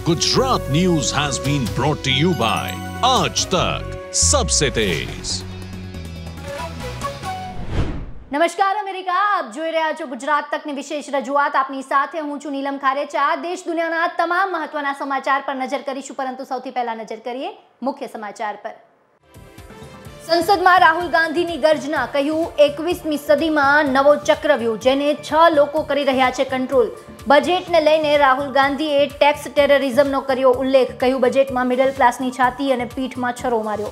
Gujarat news has been brought to you by Aaj Tak सबसे तेज। નમસ્કાર America, આપ જોઈ રહ્યા છો ગુજરાત તકની વિશેષ રજૂઆત. આપની સાથે હું છું નીલમ ખારેચા. દેશ દુનિયાના તમામ મહત્વના સમાચાર પર નજર કરીશું, પરંતુ સૌથી પહેલા નજર કરીએ મુખ્ય સમાચાર પર. સંસદમાં રાહુલ ગાંધીની ગર્જના, કહ્યું 21મી સદીમાં નવો ચક્રવ્યૂહ જેને 6 લોકો કરી રહ્યા છે કંટ્રોલ. બજેટને લઈને રાહુલ ગાંધીએ ટેક્સ ટેરરિઝમનો કર્યો ઉલ્લેખ, કહ્યું બજેટમાં મિડલ ક્લાસની છાતી અને પીઠમાં છરો માર્યો.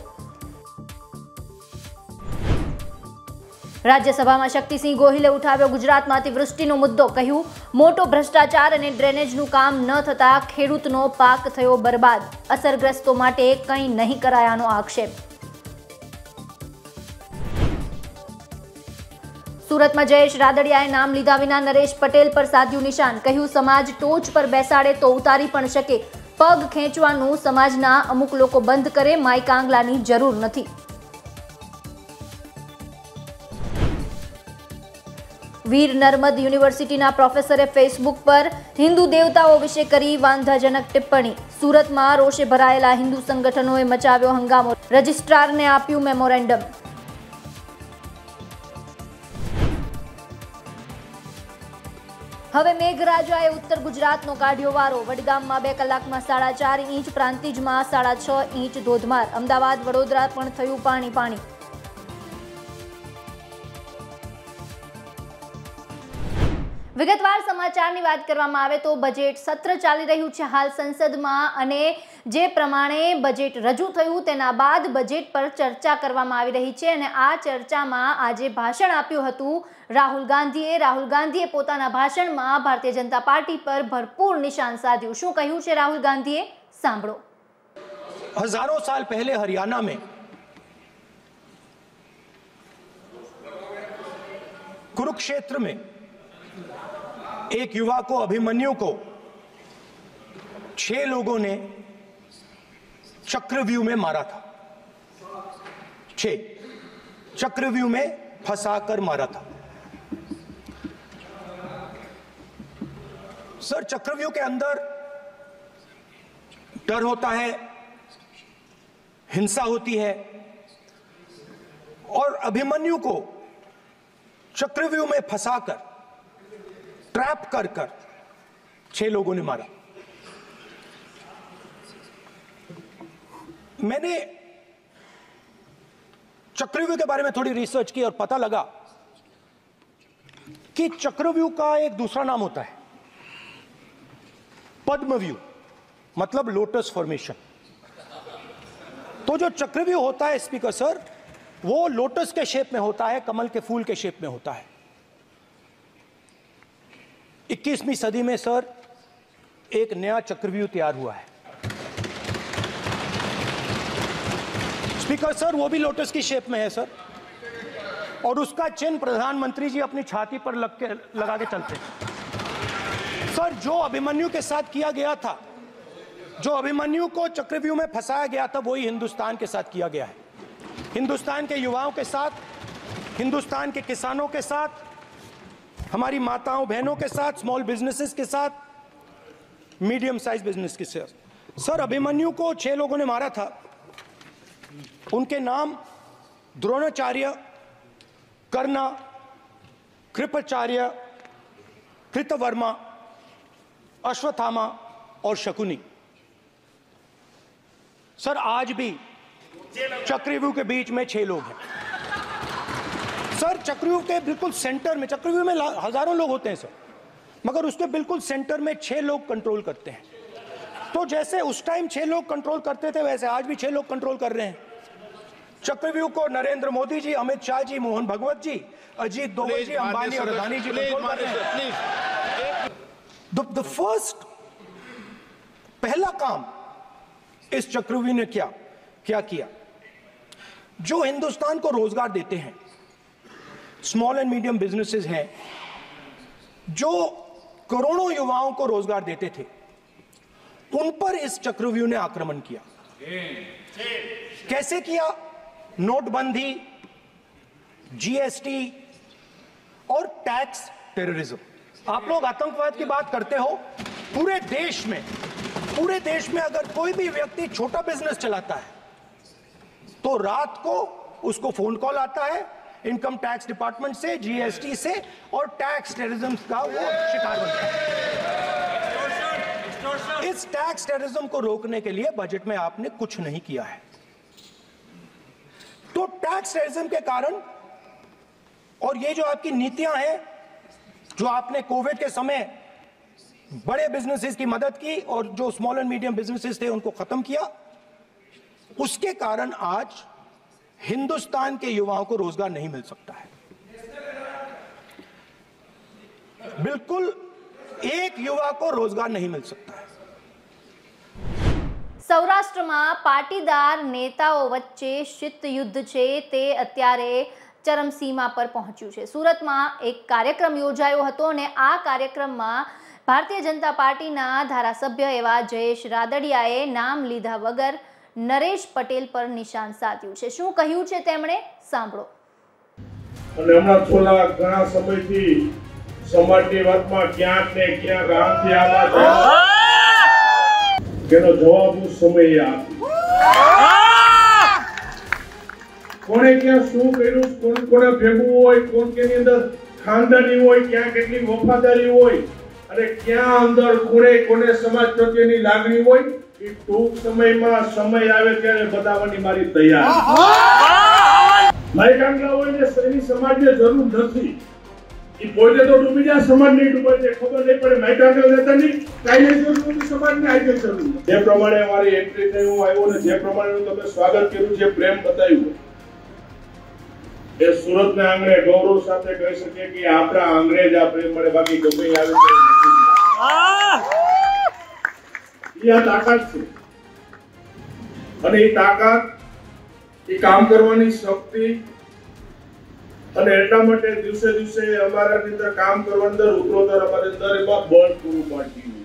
રાજ્યસભામાં શક્તિસિંહ ગોહિલે ઉઠાવ્યો ગુજરાતમાં અતિવૃષ્ટિનો મુદ્દો, કહ્યું મોટો ભ્રષ્ટાચાર અને ડ્રેનેજનું કામ ન થતા ખેડૂતનો પાક થયો બરબાદ, અસરગ્રસ્તો માટે કંઈ નહીં કરાયાનો આક્ષેપ. સુરતમાં જયેશ રાદડિયાએ નામ લીધા વિના નરેશ પટેલ પર સાધ્યું નિશાન, કહ્યું સમાજ ટોચ પર બેસાડે તો ઉતારી પણ શકે, પગ ખેંચવાનું સમાજના અમુક લોકો બંધ કરે, માઈ કાંગલાની જરૂર નથી. વીર નર્મદ યુનિવર્સિટીના પ્રોફેસરે ફેસબુક પર હિન્દુ દેવતાઓ વિશે કરી વાંધાજનક ટિપ્પણી. સુરતમાં રોષે ભરાયેલા હિન્દુ સંગઠનોએ મચાવ્યો હંગામો, રજિસ્ટ્રારને આપ્યું મેમોરેન્ડમ. હવે મેઘરાજાએ ઉત્તર ગુજરાતનો કાઢ્યો વારો. વડગામમાં 2 કલાકમાં 4.5 ઇંચ, પ્રાંતિજમાં 6.5 ઇંચ ધોધમાર. અમદાવાદ વડોદરા પણ થયું પાણી. વિગતવાર સમાચારની વાત કરવામાં આવે તો બજેટ સત્ર ચાલી રહ્યું છે હાલ સંસદમાં, અને જે પ્રમાણે બજેટ રજૂ થયું તેના બાદ બજેટ પર ચર્ચા કરવામાં આવી રહી છે. અને આ ચર્ચામાં આજે ભાષણ આપ્યું હતું રાહુલ ગાંધીએ પોતાના ભાષણમાં ભારતીય જનતા પાર્ટી પર ભરપૂર નિશાન સાધ્યું. શું કહ્યું છે રાહુલ ગાંધીએ, સાંભળો. हजारों साल पहले हरियाणा में कुरुक्षेत्र में एक युवा को, अभिमन्यु को 6 लोगों ने चक्रव्यूह में मारा था. 6 चक्रव्यूह में फंसाकर मारा था. सर, चक्रव्यूह के अंदर डर होता है, हिंसा होती है, और अभिमन्यु को चक्रव्यूह में फंसाकर, ट्रैप कर 6 लोगों ने मारा. मैंने चक्रव्यूह के बारे में थोड़ी रिसर्च की और पता लगा कि चक्रव्यूह का एक दूसरा नाम होता है पद्मव्यूह, मतलब लोटस फॉर्मेशन. तो जो चक्रव्यूह होता है स्पीकर सर, वो लोटस के शेप में होता है, कमल के फूल के शेप में होता है. 21वीं सदी में सर एक नया चक्रव्यूह तैयार हुआ है स्पीकर सर, वो भी लोटस की शेप में है सर, और उसका चिन्ह प्रधानमंत्री जी अपनी छाती पर लगा के चलते हैं. सर, जो अभिमन्यु के साथ किया गया था, जो अभिमन्यु को चक्रव्यूह में फंसाया गया था, वही हिंदुस्तान के साथ किया गया है. हिंदुस्तान के युवाओं के साथ, हिंदुस्तान के किसानों के साथ, हमारी माताओं बहनों के साथ, स्मॉल बिजनेसेस के साथ, मीडियम साइज बिजनेस के साथ. सर, अभिमन्यु को 6 लोगों ने मारा था. उनके नाम द्रोणाचार्य, कर्ण, कृपाचार्य, कृतवर्मा, अश्वत्थामा और शकुनी. सर, आज भी चक्रव्यूह के बीच में 6 लोग हैं. सर, चक्रव्यूह के बिल्कुल सेंटर में, चक्रव्यूह में हजारों लोग होते हैं सर, मगर उसके बिल्कुल सेंटर में 6 लोग कंट्रोल करते हैं. तो जैसे उस टाइम 6 लोग कंट्रोल करते थे, वैसे आज भी 6 लोग कंट्रोल कर रहे हैं. चक्रव्यूह को नरेंद्र मोदी जी, अमित शाह जी, मोहन भगवत जी, अजीत दोवल जी, अंबानी और अदानी जी कंट्रोल कर रहे हैं. द फर्स्ट, पहला काम इस चक्रव्यूह ने क्या किया, जो हिंदुस्तान को रोजगार देते हैं, स्मॉल एंड मीडियम बिजनेसेस हैं, जो करोड़ों युवाओं को रोजगार देते थे, उन पर इस चक्रव्यूह ने आक्रमण किया. कैसे किया? नोटबंदी, जीएसटी और टैक्स टेररिज्म. आप लोग आतंकवाद की बात करते हो, पूरे देश में पूरे देश में अगर कोई भी व्यक्ति छोटा बिजनेस चलाता है तो रात को उसको फोन कॉल आता है इनकम टैक्स डिपार्टमेंट से, जीएसटी से, और टैक्स टेररिज्म का वो शिकार बनता है। इस टैक्स टेररिज्म को रोकने के लिए बजट में आपने कुछ नहीं किया है। तो टैक्स टेररिज्म के कारण और ये जो आपकी नीतियां हैं, जो आपने कोविड के समय बड़े बिजनेसेस की मदद की और जो स्मॉल एंड मीडियम बिजनेसेस थे उनको खत्म किया, उसके कारण आज हिंदुस्तान के युवाओं को रोजगार नहीं मिल सकता है। बिल्कुल एक युवा को रोजगार नहीं मिल सकता है। સૌરાષ્ટ્રમાં પાટીદાર નેતાઓ વચ્ચે શીત યુદ્ધ છે તે અત્યારે ચરમસીમા પર પહોંચ્યું છે। સુરતમાં એક કાર્યક્રમ યોજાયો હતો અને આ કાર્યક્રમમાં ભારતીય જનતા પાર્ટીના ધારાસભ્ય એવા જયેશ રાદડિયાએ નામ લીધા વગર નરેશ પટેલ પર નિશાન સાધ્યું છે। શું કહ્યું છે તેમણે, સાંભળો। અને હમણાં છોલા ઘણા સમયથી સમાજની વાતમાં ક્યાંક ને ક્યાંક આમથી આમાં તેનો જવાબનો સમય આપે। કોણે ક્યાં શું કર્યું, કોણ કોણે ભેગું હોય, કોણ કેની અંદર ખાનદાની હોય, ક્યાં કેટલી વફાદારી હોય અને ક્યાં અંદર કોણે કોને સમાજ પ્રત્યેની લાગણી હોય, એ ટૂંક સમયમાં સમય આવે ત્યારે બતાવવાની મારી તૈયાર। મારી કાંગલા હોય ને સૈનિક સમાજને જરૂર નથી, એ પોતે તો ડૂબી જાય, સમાજ નહીં ડૂબાય છે, ખબર નહીં પડે। મારી કાંગલા નેતાની કાંઈ નહીં જરૂર નથી, સમાજને આજે જરૂર નથી। જે પ્રમાણે મારી એન્ટ્રી થઈ હું આવ્યો ને જે પ્રમાણે તમે સ્વાગત કર્યું, જે પ્રેમ બતાવ્યું, એ સુરતના આંગણે ગૌરવ સાથે કહી શકીએ કે આપણા આંગણે જ આ પ્રેમ મળે, બાકી ગમે આવે એ આ તાકાત છે। અને એ તાકાત, એ કામ કરવાની શક્તિ, અને એટલા માટે દિવસે દિવસે અમારા અંદર કામ કરવા અંદર ઉત્તરોત્તર અમારી અંદર એમાં બળ પૂરું પાડતી હોય।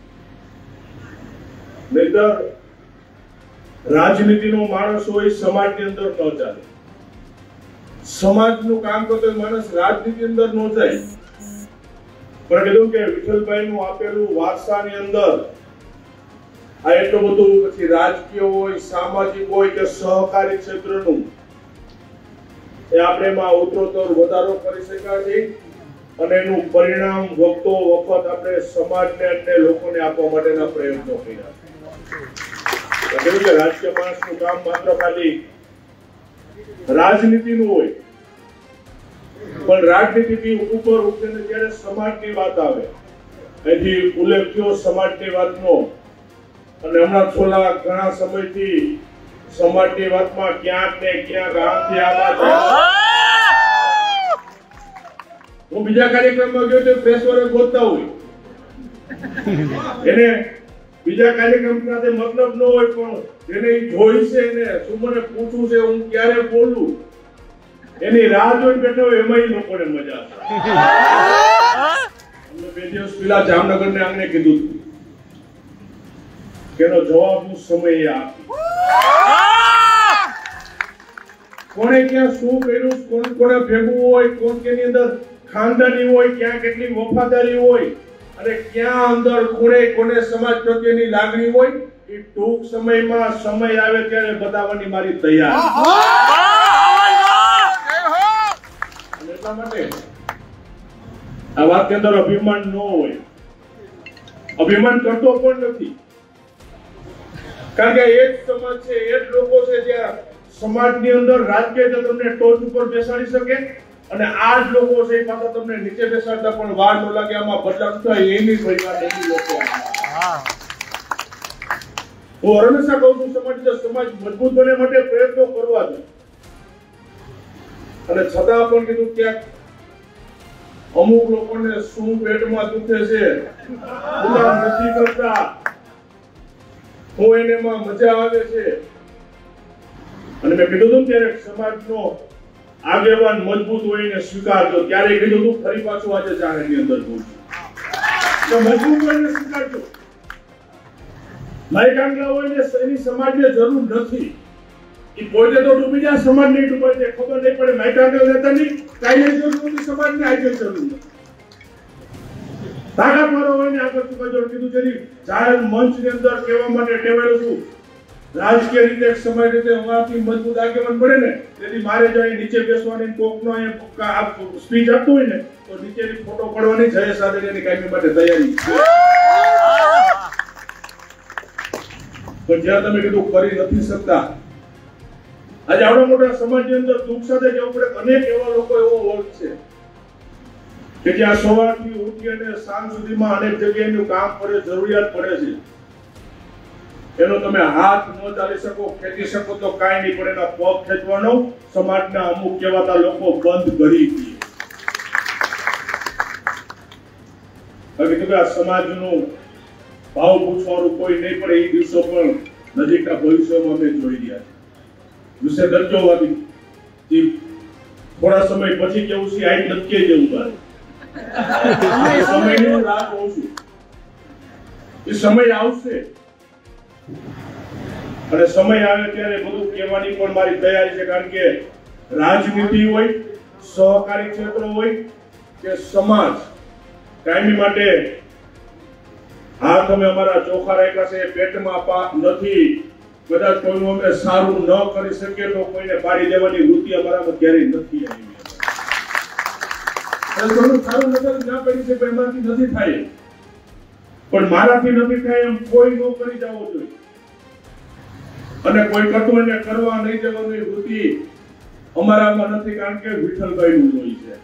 નહીતર રાજનીતિનો માણસ હોય સમાજની અંદર ન ચાલે, સમાજનું કામ કરતો માણસ રાજનીતિ અંદર ન જાય। પણ કીધું કે વિઠ્ઠલભાઈનું આપેલું વારસાની અંદર આ એટલું બધું પછી રાજકીય હોય, સામાજિક હોય કે સહકારી ક્ષેત્રનું, એ આપણે એમાં ઉત્તરોત્તર વધારો કરી શકાય છે અને એનું પરિણામ વખતો વખત આપણે સમાજને અને લોકોને આપવા માટેના પ્રયત્નો કર્યા છે। રાજકીય માણસનું કામ માત્ર ખાલી રાજનીતિનું હોય, પણ રાજનીતિથી ઉપર ઉઠીને જ્યારે સમાજની વાત આવે, એથી ઉલ્લેખ થયો સમાજની વાતનો। અને હમણાં છોલા ઘણા સમયથી સમાજની વાતમાં ક્યાંક ને ક્યાંક આમથી આમાં હું બીજા કાર્યક્રમમાં ગયો તો પ્રેસ વાળા ગોતતા હોય, એને બીજા કાર્યક્રમ સાથે મતલબ ન હોય, પણ જેને જોઈ છે એને શું મને પૂછવું છે, હું ક્યારે બોલું એની રાહ જોઈને બેઠો હોય, એમાં લોકોને મજા આવે। અમે 2 દિવસ પહેલા જામનગરને આંગણે કીધું કે એનો જવાબનો સમય આપે। કોણે ક્યાં શું કર્યું, કોણ કોને ભેગું હોય, કોણ કેની અંદર ખાનદાની હોય, ક્યાં કેટલી વફાદારી હોય અને ક્યાં અંદર કોણે કોને સમાજ પ્રત્યેની લાગણી હોય, એ ટૂંક સમયમાં સમય આવે ત્યારે બતાવવાની મારી તૈયાર। એટલા માટે આ વાતની અંદર અભિમાન ન હોય, અભિમાન કરતો પણ નથી, કારણ કે એ જ સમાજ છે, એ જ લોકો છે જ્યાં સમાજની અંદર રાજકીય તમને ટોચ ઉપર બેસાડી શકે અને આ જ લોકો છે એ પાછા તમને નીચે બેસાડતા પણ વાર ન લાગે, આમાં બદલાવ થાય એની પરિવાર એની લોકો। હું હંમેશા કહું છું સમાજ મજબૂત બને માટે પ્રયત્નો કરવા જોઈએ, અને છતાં પણ કીધું ક્યાંક અમુક લોકોને શું પેટમાં દુખે છે ગુલામ નથી કરતા, હું એનેમાં મજા આવે છે। અને મેં કીધું હતું ત્યારે સમાજનો આગેવાન મજબૂત હોય ને સ્વીકારજો, ત્યારે કીધું હતું ફરી પાછું આજે જાહેરની અંદર બોલું તો મજબૂત હોય ને સ્વીકારજો। મારી કાંગલા હોય ને સૈનિક સમાજને જરૂર નથી, એ પોતે તો ડૂબી જાય, સમાજ નહીં ડૂબાય છે, ખબર નહીં પડે। મારી કાંગલા નેતાની કાંઈ નહીં જરૂર નથી, સમાજને આજે જરૂર નથી। તાકાતવાળો હોય ને આગળ ચૂકાજો કીધું છે જાહેર મંચની અંદર કહેવા માટે ટેવાયેલો છું રાજકીય રીતે સમય રીતે અમારાથી મજબૂત આગેવાન પડે ને તેથી મારે જાય નીચે બેસવાની કોકનો સ્પીચ આપતું હોય ને તો નીચેની ફોટો પડવાની જય સાદરિયાની કાયમી માટે તૈયારી પણ જ્યાં તમે કીધું કરી નથી શકતા આજે આવડા મોટા સમાજની અંદર દુઃખ સાથે જવું પડે અનેક એવા લોકો એવો વર્ગ છે કે જ્યાં સવારથી ઉઠી અને સાંજ સુધીમાં અનેક જગ્યાએ એનું કામ પડે જરૂરિયાત પડે છે એનો તમે હાથ ન ચાલી શકો ખેંચી શકો તો કાંઈ નહીં પડે એના પગ ખેંચવાનો સમાજના અમુક કહેવાતા લોકો બંધ કરી દે બાકી આ સમાજનું ભાવ પૂછવાનું કોઈ નહીં પડે એ દિવસો પણ નજીકના ભવિષ્યમાં અમે જોઈ રહ્યા વિશે દરજો વાદી થોડા સમય પછી કેવું છે આ નક્કી જેવું બાર સમયની રાહ જોઉં છું એ સમય આવશે અને સમય આવે ત્યારે બધું કહેવાની પણ મારી તૈયારી છે કારણ કે રાજનીતિ હોય સહકારી ક્ષેત્ર હોય કે સમાજ કાયમી માટે હાથ અમે અમારા ચોખ્ખા રાખ્યા છે પેટમાં નથી કદાચ કોઈનું અમે સારું ન કરી શકીએ તો કોઈને પાડી દેવાની વૃત્તિ અમારામાં ક્યારેય નથી આવી સારું ના કરી શકે એમાંથી નથી થાય પણ મારાથી નથી થાય એમ કોઈ ન કરી જવો જોઈએ અને કોઈ કરતું એને કરવા નહીં દેવાની વૃત્તિ અમારામાં નથી કારણ કે વિઠ્ઠલભાઈ નું હોય છે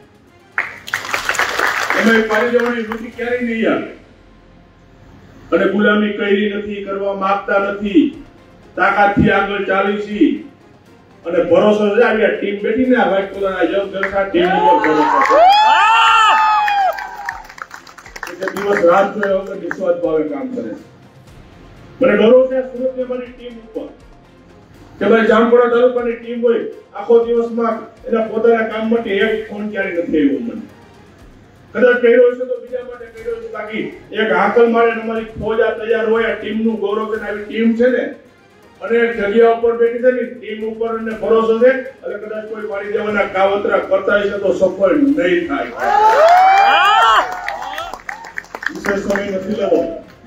એમાં પાડી દેવાની વૃત્તિ ક્યારેય નહીં આવે અને ગુલામી કરી નથી કરવા માંગતા નથી તાકાતથી આગળ ચાલી છે અને ભરોસો છે આ ટીમ બેઠી ને આ વાઇટ કોલરના યંગ જનતા ટીમ ઉપર ભરોસો છે દિવસ રાત જોયા વગર નિસ્વાર્થ ભાવે કામ કરે છે મને ગૌરવ છે સુરતની અમારી ટીમ ઉપર કે ભાઈ જામપુરા તાલુકાની ટીમ હોય આખો દિવસમાં એના પોતાના કામ માટે એક ફોન ક્યારે નથી આવ્યો મને કદાચ કર્યો હશે તો બીજા માટે કર્યો છે બાકી એક હાકલ મારે અમારી ફોજ આ તૈયાર હોય આ ટીમનું ગૌરવ છે આવી ટીમ છે ને અને જગ્યા ઉપર બેઠી છે ને ટીમ ઉપર અને ભરોસો છે એટલે કદાચ કોઈ પાડી દેવાના કાવતરા કરતા હશે તો સફળ નહીં થાય વિશેષ સમય નથી લેવો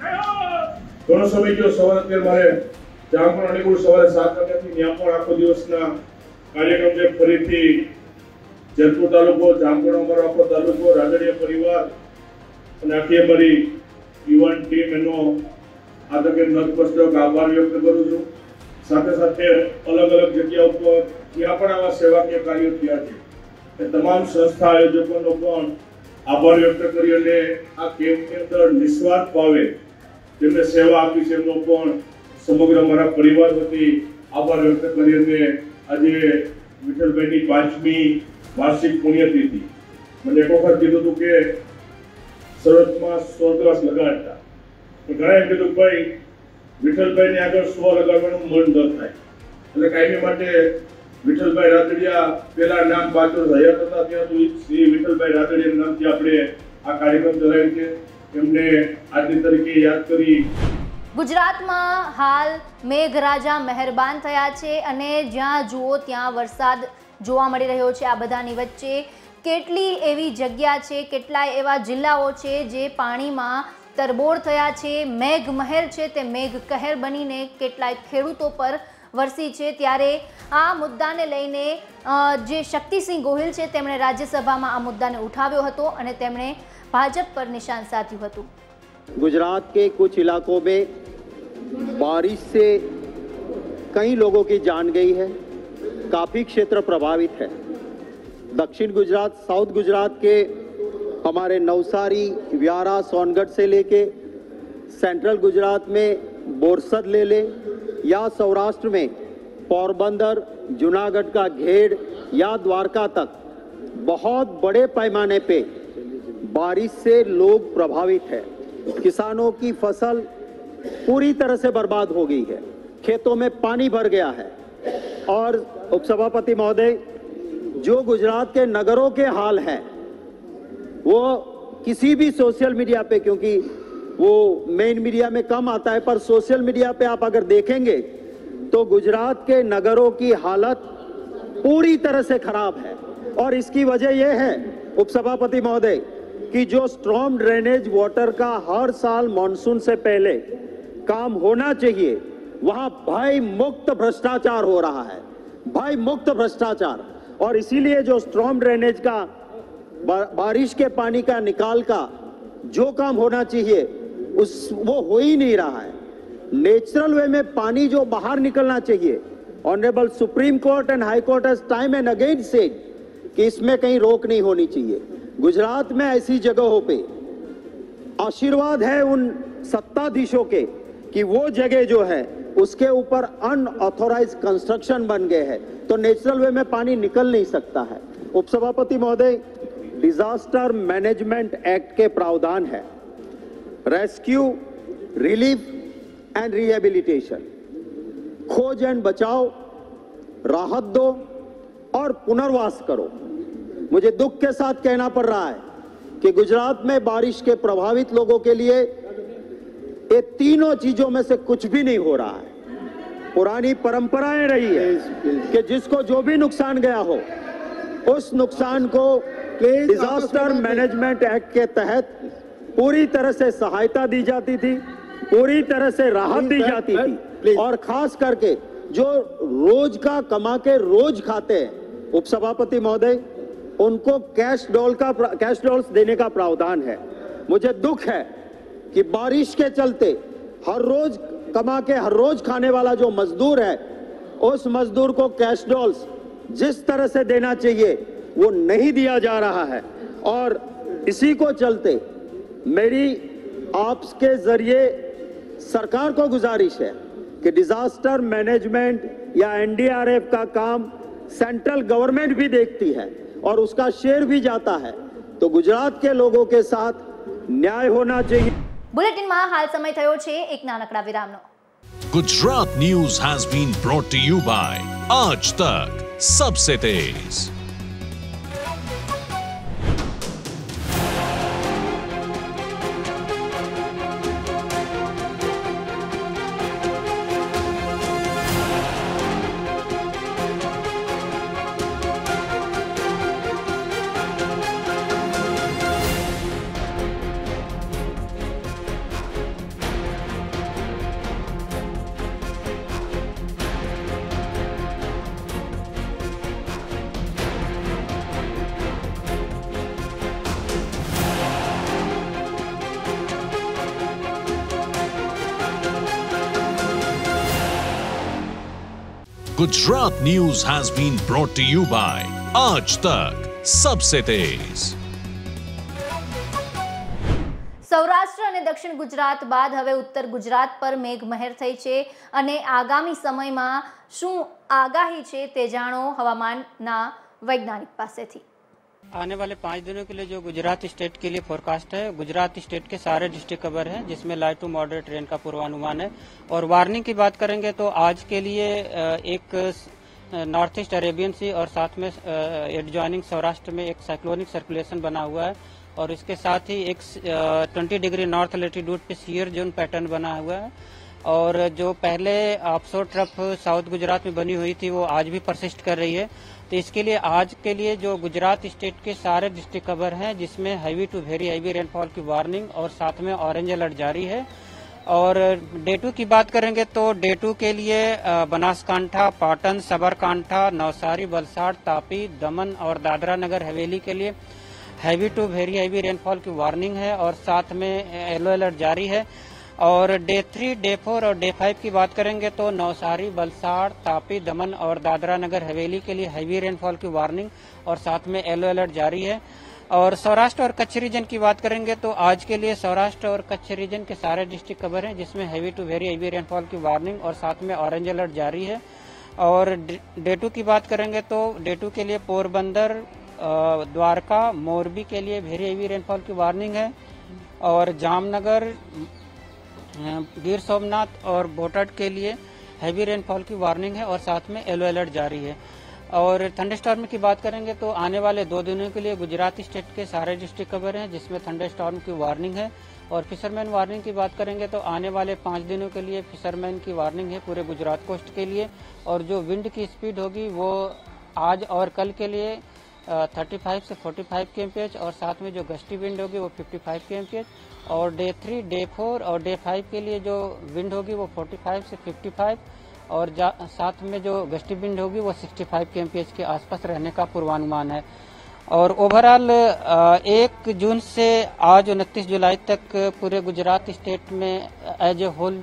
ઘણો સમય ગયો સવારે અત્યારે મારે જામપુર અણીગુડ સવારે 7 વાગ્યાથી ત્યાં પણ આખો દિવસના કાર્યક્રમ છે ફરીથી જેતપુર તાલુકો જામપુર અમારો આખો તાલુકો રાદડિયા પરિવાર અને આખી અમારી યુવાન ટીમ એનો આ તકે નતમસ્તક આભાર વ્યક્ત કરું છું સાથે સાથે અલગ અલગ જગ્યા ઉપર ત્યાં પણ આવા સેવાકીય કાર્યો થયા છે એ તમામ સંસ્થા આયોજકોનો પણ આભાર વ્યક્ત કરી અને આ કેમ્પની અંદર નિસ્વાર્થ ભાવે જેમને સેવા આપી છે એમનો પણ સમગ્ર મારા પરિવાર વતી આભાર વ્યક્ત કરી અને આજે વિઠ્ઠલભાઈની 5મી વાર્ષિક પુણ્યતિથિ મને એક વખત કીધું હતું કે શરતમાં 100 ગ્લાસ લગાડતા ઘણા એમ કીધું ભાઈ વિઠ્ઠલભાઈને આગળ 100 લગાડવાનું મન ન થાય એટલે કાયમી માટે વિઠ્ઠલભાઈ રાદડિયા પેલા નામ પાછળ રહ્યા હતા ત્યાં સુધી શ્રી વિઠ્ઠલભાઈ રાદડિયાના નામથી આપણે આ કાર્યક્રમ ચલાવ્યો છે એમને આજની તારીખે યાદ કરી ગુજરાતમાં હાલ મેઘરાજા મહેરબાન થયા છે અને જ્યાં જુઓ ત્યાં વરસાદ જોવા મળી રહ્યો છે આ બધાની વચ્ચે કેટલી એવી જગ્યા છે કેટલાય એવા જિલ્લાઓ છે જે પાણીમાં તરબોળ થયા છે મેઘ મહેર છે તે મેઘ કહેર બનીને કેટલાય ખેડૂતો પર વરસી છે ત્યારે આ મુદ્દાને લઈને જે શક્તિસિંહ ગોહિલ છે તેમણે રાજ્યસભામાં આ મુદ્દાને ઉઠાવ્યો હતો અને તેમણે ભાજપ પર નિશાન સાધ્યું હતું गुजरात के कुछ इलाकों में बारिश से कई लोगों की जान गई है काफ़ी क्षेत्र प्रभावित है दक्षिण गुजरात साउथ गुजरात के हमारे नवसारी व्यारा सोनगढ़ से लेके सेंट्रल गुजरात में बोरसद ले ले या सौराष्ट्र में पोरबंदर जूनागढ़ का घेड़ या द्वारका तक बहुत बड़े पैमाने पे बारिश से लोग प्रभावित है किसानों की फसल पूरी तरह से बर्बाद हो गई है खेतों में पानी भर गया है और उपसभापति महोदय जो गुजरात के नगरों के हाल हैं वो किसी भी सोशल मीडिया पे क्योंकि वो मेन मीडिया में कम आता है पर सोशल मीडिया पे आप अगर देखेंगे तो गुजरात के नगरों की हालत पूरी तरह से खराब है और इसकी वजह यह है उपसभापति महोदय कि जो स्ट्रॉम ड्रेनेज वाटर का हर साल मॉनसून से पहले काम होना चाहिए, वहां भय मुक्त भ्रष्टाचार हो रहा है, भय मुक्त भ्रष्टाचार। और इसीलिए जो स्ट्रॉम ड्रेनेज का बारिश के पानी का निकाल का जो काम होना चाहिए वो हो ही नहीं रहा है। नेचुरल वे में पानी जो बाहर निकलना चाहिए, honourable supreme court and high court has time and again said कि इसमें कहीं रोक नहीं होनी चाहिए। गुजरात में ऐसी जगहों पे आशीर्वाद है उन सत्ताधीशों के कि वो जगह जो है उसके ऊपर अनऑथोराइज्ड कंस्ट्रक्शन बन गए हैं, तो नेचुरल वे में पानी निकल नहीं सकता है। उपसभापति महोदय, डिजास्टर मैनेजमेंट एक्ट के प्रावधान है रेस्क्यू, रिलीफ एंड रिहेबिलिटेशन, खोज एंड बचाओ, राहत दो और पुनर्वास करो। मुझे दुख के साथ कहना पड़ रहा है कि गुजरात में बारिश के प्रभावित लोगों के लिए ये तीनों चीजों में से कुछ भी नहीं हो रहा है। पुरानी परंपराएं रही है कि जिसको जो भी नुकसान गया हो उस नुकसान को डिजास्टर मैनेजमेंट एक्ट के तहत पूरी तरह से सहायता दी जाती थी, पूरी तरह से राहत दी जाती थी। और खास करके जो रोज का कमा के रोज खाते हैं उपसभापति महोदय, उनको कैश डॉल्स देने का प्रावधान है। मुझे दुख है कि बारिश के चलते हर रोज कमा के हर रोज खाने वाला जो मजदूर है, उस मजदूर को कैश डॉल्स जिस तरह से देना चाहिए वो नहीं दिया जा रहा है। और इसी को चलते मेरी आपके जरिए सरकार को गुजारिश है कि डिजास्टर मैनेजमेंट या एनडीआरएफ का काम सेंट्रल गवर्नमेंट भी देखती है और उसका शेयर भी जाता है, तो गुजरात के लोगों के साथ न्याय होना चाहिए। बुलेटिन में हाल समय थयो छे एक नानकड़ा विरामनो। Gujarat news has been brought to you by Aaj Tak सबसे तेज। Gujarat news has been brought to you by Aaj Tak सबसे तेज। સૌરાષ્ટ્ર અને દક્ષિણ ગુજરાત બાદ હવે ઉત્તર ગુજરાત પર મેઘમહેર થઈ છે અને આગામી સમયમાં શું આગાહી છે તે જાણો હવામાનના વૈજ્ઞાનિક પાસેથી। आने वाले 5 दिनों के लिए जो गुजरात स्टेट के लिए फोरकास्ट है, गुजरात स्टेट के सारे डिस्ट्रिक्ट कवर हैं, जिसमें लाइट टू मॉडरेट रेन का पूर्वानुमान है। और वार्निंग की बात करेंगे तो आज के लिए एक नॉर्थ ईस्ट अरेबियन सी और साथ में एडजॉइनिंग सौराष्ट्र में एक साइक्लोनिक सर्कुलेशन बना हुआ है और इसके साथ ही एक 20 डिग्री नॉर्थ लेटीट्यूड पे सीयर जोन पैटर्न बना हुआ है। और जो पहले ऑफशोर ट्रफ साउथ गुजरात में बनी हुई थी वो आज भी परसिस्ट कर रही है। तो इसके लिए आज के लिए जो गुजरात स्टेट के सारे डिस्ट्रिक्ट कवर हैं, जिसमें heavy to very heavy rainfall की वार्निंग और साथ में ऑरेंज अलर्ट जारी है। और डे 2 की बात करेंगे तो डे 2 के लिए बनासकांठा, पाटन, सबरकांठा, नवसारी, वलसाड़, तापी, दमन और दादरा नगर हवेली के लिए heavy to very heavy rainfall की वार्निंग है और साथ में येलो अलर्ट जारी है। और डे 3, डे 4 और डे 5 की बात करेंगे तो नवसारी, वलसाड़, तापी, दमन और दादरा नगर हवेली के लिए हैवी रेनफॉल की वार्निंग और साथ में येलो अलर्ट जारी है। और सौराष्ट्र और कच्छ रीजन की बात करेंगे तो आज के लिए सौराष्ट्र और कच्छ रीजन के सारे डिस्ट्रिक्ट कवर हैं, जिसमें heavy to very heavy rainfall की वार्निंग और साथ में ऑरेंज अलर्ट जारी है। और डे 2 की बात करेंगे तो डे 2 के लिए पोरबंदर, द्वारका, मोरबी के लिए वेरी हैवी रेनफॉल की वार्निंग है। और जामनगर, गिर सोमनाथ और बोटाड के लिए हैवी रेनफॉल की वार्निंग है और साथ में येलो अलर्ट जारी है। और थंडरस्टॉर्म की बात करेंगे तो आने वाले 2 दिनों के लिए गुजरात स्टेट के सारे डिस्ट्रिक्ट कवर हैं, जिसमें थंडरस्टॉर्म की वार्निंग है। और फिशरमैन वार्निंग की बात करेंगे तो आने वाले 5 दिनों के लिए फिशरमैन की वार्निंग है पूरे गुजरात कोस्ट के लिए। और जो विंड की स्पीड होगी वो आज और कल के लिए 35 से 45 kmph और साथ में जो गस्टी विंड होगी वो 55 kmph, और डे 3, डे 4 और डे 5 के लिए जो विंड होगी वो 45 से 55 और साथ में जो गस्टी विंड होगी वो 65 kmph के आसपास रहने का पूर्वानुमान है। और ओवरऑल 1 जून से आज 29 जुलाई तक पूरे गुजरात स्टेट में as a whole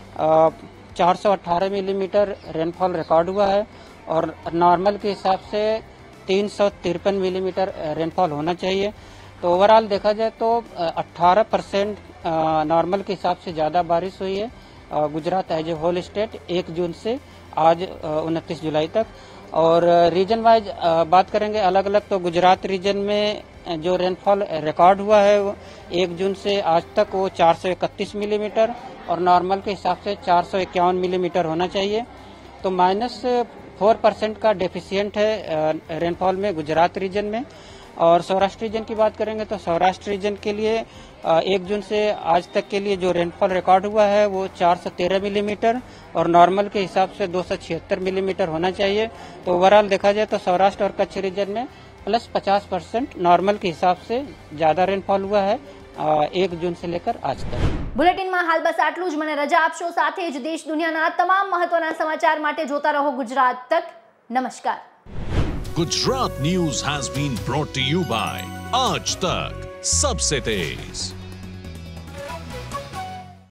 418 millimetre rainfall record हुआ है और नॉर्मल के हिसाब से 353 मिलीमीटर रेनफॉल होना चाहिए। तो ओवरऑल देखा जाए तो 18% नॉर्मल के हिसाब से ज़्यादा बारिश हुई है Gujarat as a whole state 1 जून से आज 29 जुलाई तक। और रीजन वाइज बात करेंगे अलग अलग, तो गुजरात रीजन में जो रेनफॉल रिकॉर्ड हुआ है वो 1 जून से आज तक वो 431 मिलीमीटर और नॉर्मल के हिसाब से 451 मिलीमीटर होना चाहिए। तो -4% का डेफिशिएंट है रेनफॉल में गुजरात रीजन में। और सौराष्ट्र रीजन की बात करेंगे तो सौराष्ट्र रीजन के लिए 1 जून से आज तक के लिए जो रेनफॉल रिकॉर्ड हुआ है वो 413 मिलीमीटर और नॉर्मल के हिसाब से 276 मिलीमीटर होना चाहिए। तो ओवरऑल देखा जाए तो सौराष्ट्र और कच्छ रीजन में +50% नॉर्मल के हिसाब से ज़्यादा रेनफॉल हुआ है 1 जून से लेकर आज तक। બુલેટિન માં હાલ બસ આટલું જ। મને રજા આપશો, સાથે જ દેશ દુનિયાના તમામ મહત્વના સમાચાર માટે જોતા રહો ગુજરાત તક। નમસ્કાર। Gujarat News has been brought to you by Aaj Tak, सबसे तेज।